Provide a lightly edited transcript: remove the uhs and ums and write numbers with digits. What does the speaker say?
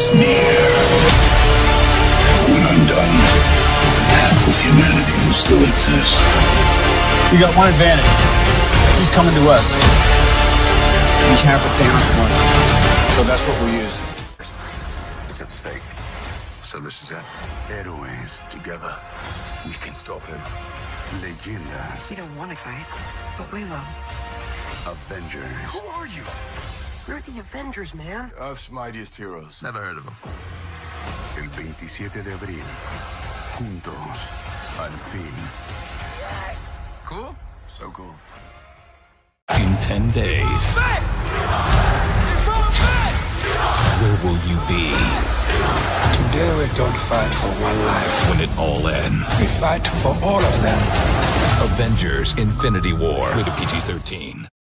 is near. When I'm done, half of humanity will still exist. We got one advantage. He's coming to us. We have what Thanos wants, so that's what we'll use. It's at stake. So this is it. Héroes. Together, we can stop him. Leyendas. We don't want to fight, but we will. Avengers. Who are you? We're the Avengers, man. Earth's mightiest heroes. Never heard of them. El 27 de abril. Juntos. Al fin. Cool? So cool. In 10 days, where will you be? Today we don't fight for one life. When it all ends? We fight for all of them. Avengers: Infinity War. Rated PG-13.